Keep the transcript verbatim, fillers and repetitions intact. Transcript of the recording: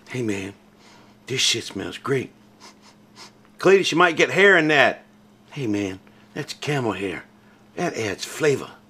Hey man, this shit smells great. Cletus, you might get hair in that. Hey man, that's camel hair. That adds flavor.